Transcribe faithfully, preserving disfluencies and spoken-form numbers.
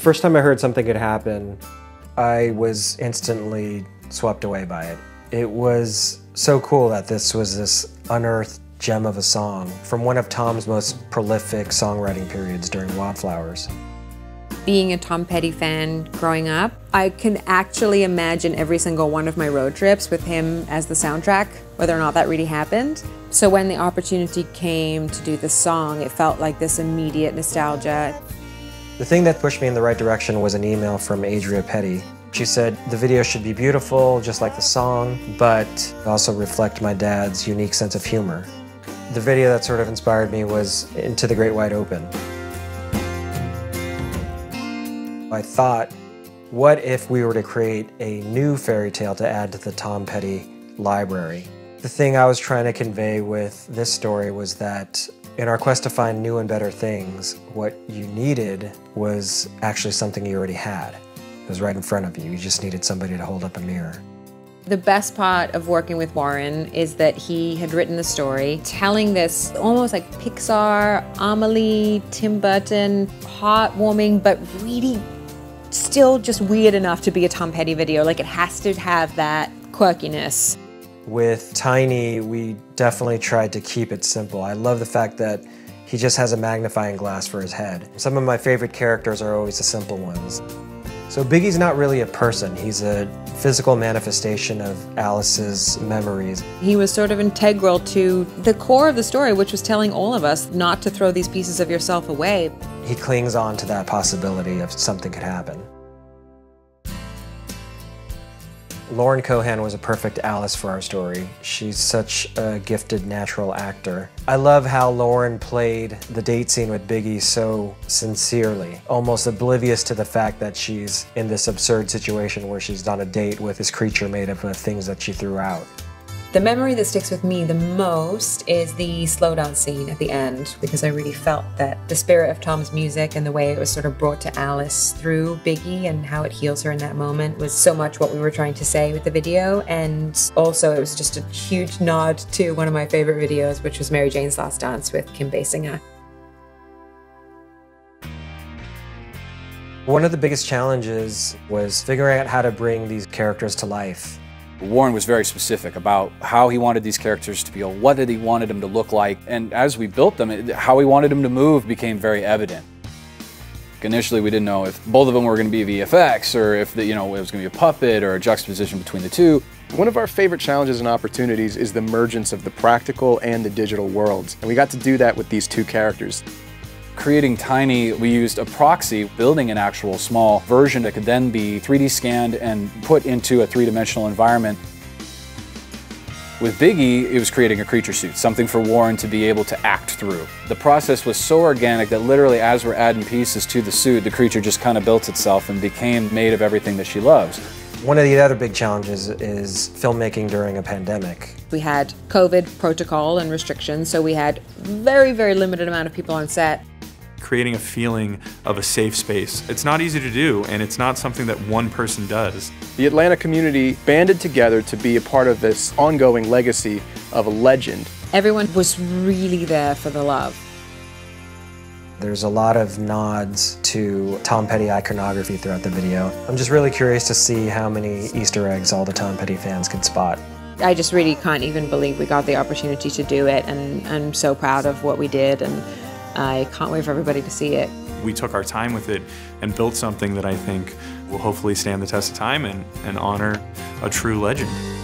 first time I heard something could happen, I was instantly swept away by it. It was so cool that this was this unearthed gem of a song from one of Tom's most prolific songwriting periods during Wildflowers. Being a Tom Petty fan growing up, I can actually imagine every single one of my road trips with him as the soundtrack, whether or not that really happened. So when the opportunity came to do the song, it felt like this immediate nostalgia. The thing that pushed me in the right direction was an email from Adria Petty. She said the video should be beautiful, just like the song, but also reflect my dad's unique sense of humor. The video that sort of inspired me was Into the Great Wide Open. I thought, what if we were to create a new fairy tale to add to the Tom Petty library? The thing I was trying to convey with this story was that in our quest to find new and better things, what you needed was actually something you already had. It was right in front of you. You just needed somebody to hold up a mirror. The best part of working with Warren is that he had written the story, telling this almost like Pixar, Amelie, Tim Burton, heartwarming, but really still just weird enough to be a Tom Petty video. Like, it has to have that quirkiness. With Tiny, we definitely tried to keep it simple. I love the fact that he just has a magnifying glass for his head. Some of my favorite characters are always the simple ones. So Biggie's not really a person. He's a physical manifestation of Alice's memories. He was sort of integral to the core of the story, which was telling all of us not to throw these pieces of yourself away. He clings on to that possibility of something could happen. Lauren Cohan was a perfect Alice for our story. She's such a gifted natural actor. I love how Lauren played the date scene with Biggie so sincerely, almost oblivious to the fact that she's in this absurd situation where she's on a date with this creature made up of things that she threw out. The memory that sticks with me the most is the slowdown scene at the end, because I really felt that the spirit of Tom's music and the way it was sort of brought to Alice through Biggie and how it heals her in that moment was so much what we were trying to say with the video. And also it was just a huge nod to one of my favorite videos, which was Mary Jane's Last Dance with Kim Basinger. One of the biggest challenges was figuring out how to bring these characters to life. Warren was very specific about how he wanted these characters to feel, what did he wanted them to look like, and as we built them, it, how he wanted them to move became very evident. Initially, we didn't know if both of them were going to be V F X or if the, you know, it was going to be a puppet or a juxtaposition between the two. One of our favorite challenges and opportunities is the emergence of the practical and the digital worlds, and we got to do that with these two characters. Creating Tiny, we used a proxy, building an actual small version that could then be three D scanned and put into a three-dimensional environment. With Biggie, it was creating a creature suit, something for Warren to be able to act through. The process was so organic that literally as we're adding pieces to the suit, the creature just kind of built itself and became made of everything that she loves. One of the other big challenges is filmmaking during a pandemic. We had COVID protocol and restrictions, so we had very, very limited amount of people on set. Creating a feeling of a safe space. It's not easy to do, and it's not something that one person does. The Atlanta community banded together to be a part of this ongoing legacy of a legend. Everyone was really there for the love. There's a lot of nods to Tom Petty iconography throughout the video. I'm just really curious to see how many Easter eggs all the Tom Petty fans could spot. I just really can't even believe we got the opportunity to do it, and I'm so proud of what we did, and I can't wait for everybody to see it. We took our time with it and built something that I think will hopefully stand the test of time and, and honor a true legend.